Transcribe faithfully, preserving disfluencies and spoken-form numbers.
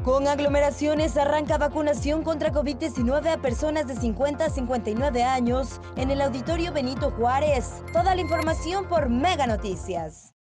Con aglomeraciones arranca vacunación contra COVID diecinueve a personas de cincuenta a cincuenta y nueve años en el Auditorio Benito Juárez. Toda la información por Mega Noticias.